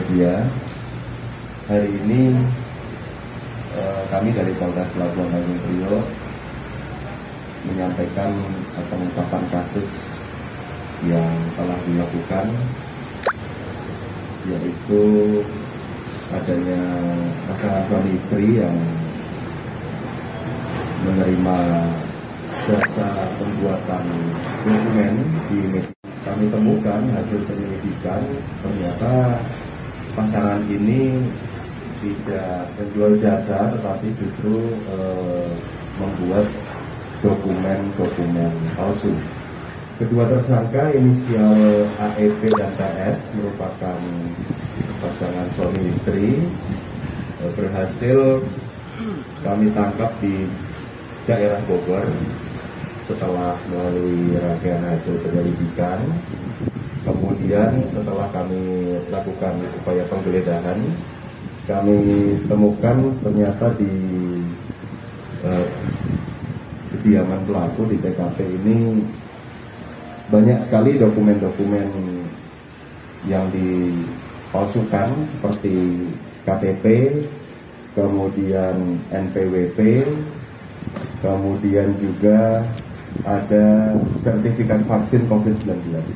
media, hari ini kami dari Polres Labuan Tanjung Priok menyampaikan pengungkapan kasus yang telah dilakukan, yaitu adanya pasangan suami istri yang menerima jasa pembuatan dokumen di media. Kami temukan hasil penyelidikan, ternyata pasangan ini tidak menjual jasa, tetapi justru membuat dokumen-dokumen palsu. Kedua tersangka inisial AEP dan TS merupakan pasangan suami istri, berhasil kami tangkap di daerah Bogor setelah melalui rangkaian hasil penyelidikan. Kemudian setelah kami lakukan upaya penggeledahan, kami temukan ternyata di kediaman pelaku di TKP ini banyak sekali dokumen-dokumen yang dipalsukan seperti KTP, kemudian NPWP, kemudian juga ada sertifikat vaksin COVID-19.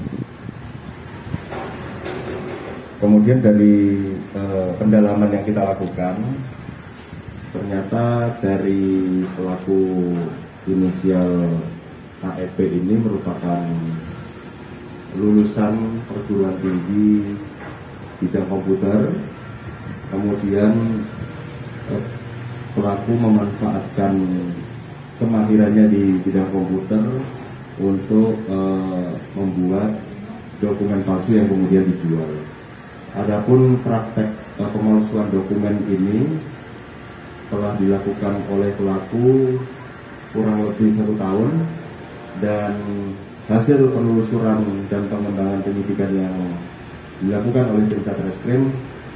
Kemudian dari pendalaman yang kita lakukan, ternyata dari pelaku inisial AEP ini merupakan lulusan perguruan tinggi bidang komputer. Kemudian pelaku memanfaatkan kemahirannya di bidang komputer untuk membuat dokumen palsu yang kemudian dijual. Adapun praktek pemalsuan dokumen ini telah dilakukan oleh pelaku kurang lebih 1 tahun, dan hasil penelusuran dan pengembangan penyidikan yang dilakukan oleh tim Satreskrim,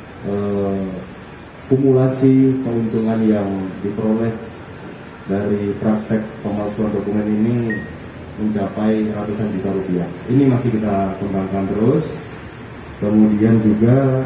kumulasi keuntungan yang diperoleh dari praktek pemalsuan dokumen ini mencapai ratusan juta rupiah. Ini masih kita kembangkan terus. Kemudian juga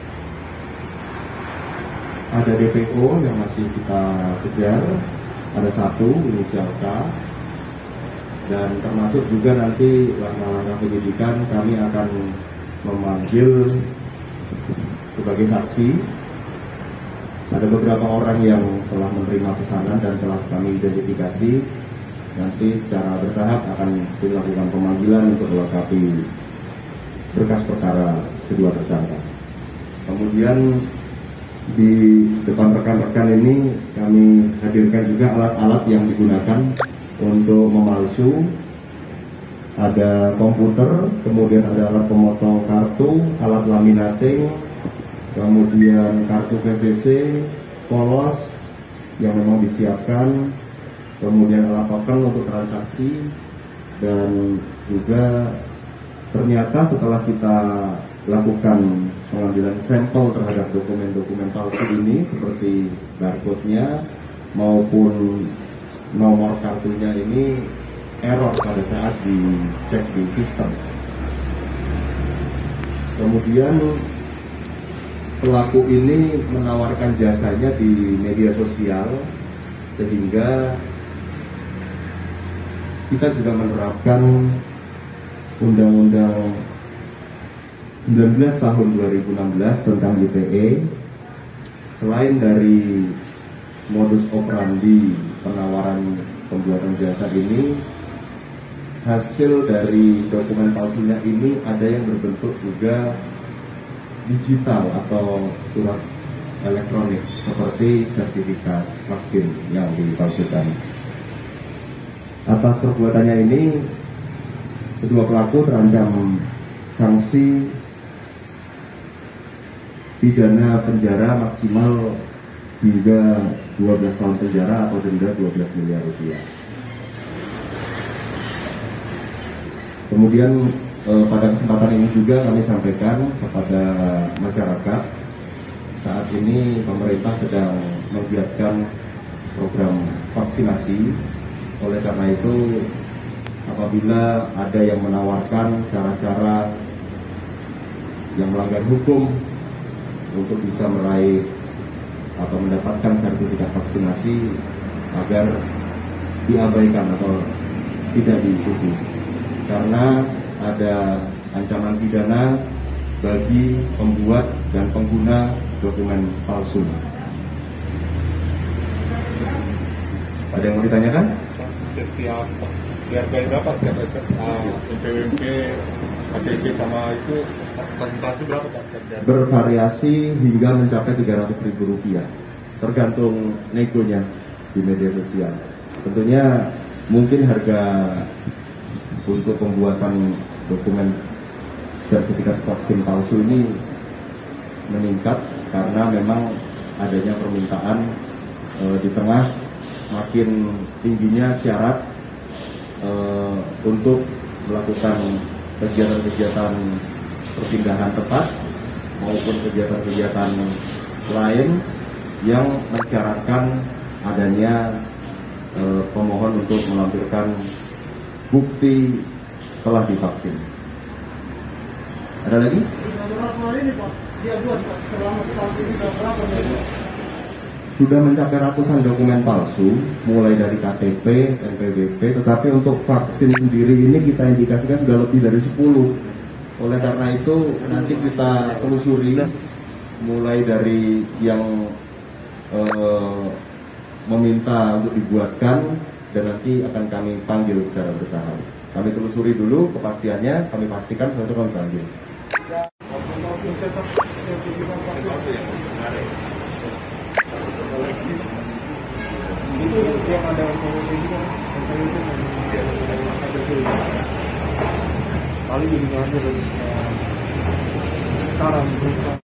ada DPO yang masih kita kejar, ada 1 inisial K, dan termasuk juga nanti langkah-langkah penyidikan kami akan memanggil sebagai saksi. Ada beberapa orang yang telah menerima pesanan dan telah kami identifikasi. Nanti secara bertahap akan dilakukan pemanggilan untuk melengkapi berkas perkara kedua tersangka. Kemudian di depan rekan-rekan ini kami hadirkan juga alat-alat yang digunakan untuk memalsu. Ada komputer, kemudian ada alat pemotong kartu, alat laminating, kemudian kartu PVC, polos yang memang disiapkan, kemudian alat token untuk transaksi, dan juga ternyata setelah kita lakukan pengambilan sampel terhadap dokumen-dokumen palsu ini seperti barcode-nya maupun nomor kartunya ini error pada saat dicek di sistem. Kemudian pelaku ini menawarkan jasanya di media sosial, sehingga kita juga menerapkan Undang-Undang 19 tahun 2016 tentang ITE. Selain dari modus operandi penawaran pembuatan jasa ini, hasil dari dokumen palsunya ini ada yang berbentuk juga digital atau surat elektronik seperti sertifikat vaksin yang dipalsukan. Atas perbuatannya ini, kedua pelaku terancam sanksi pidana penjara maksimal hingga 12 tahun penjara atau denda 12 miliar rupiah. Kemudian pada kesempatan ini juga kami sampaikan kepada masyarakat, saat ini pemerintah sedang menggiatkan program vaksinasi. Oleh karena itu, apabila ada yang menawarkan cara-cara yang melanggar hukum untuk bisa meraih atau mendapatkan sertifikat vaksinasi agar diabaikan atau tidak diikuti, karena ada ancaman pidana bagi pembuat dan pengguna dokumen palsu. Ada yang mau ditanyakan? Setiap kali berapa setiap NPWP, KTP sama itu presentasi berapa Pak? Bervariasi hingga mencapai Rp300.000, tergantung negonya di media sosial. Tentunya mungkin harga untuk pembuatan dokumen sertifikat vaksin palsu ini meningkat karena memang adanya permintaan di tengah makin tingginya syarat untuk melakukan kegiatan-kegiatan perpindahan tempat maupun kegiatan-kegiatan lain yang mensyaratkan adanya pemohon untuk melampirkan bukti telah divaksin. Ada lagi? Sudah mencapai ratusan dokumen palsu, mulai dari KTP, NPWP, tetapi untuk vaksin sendiri ini kita indikasikan sudah lebih dari 10. Oleh karena itu nanti kita telusuri mulai dari yang meminta untuk dibuatkan dan nanti akan kami panggil secara bertahap. Kami telusuri dulu kepastiannya, kami pastikan setelah itu kami panggil. Itu yang ada paling ini aja sekarang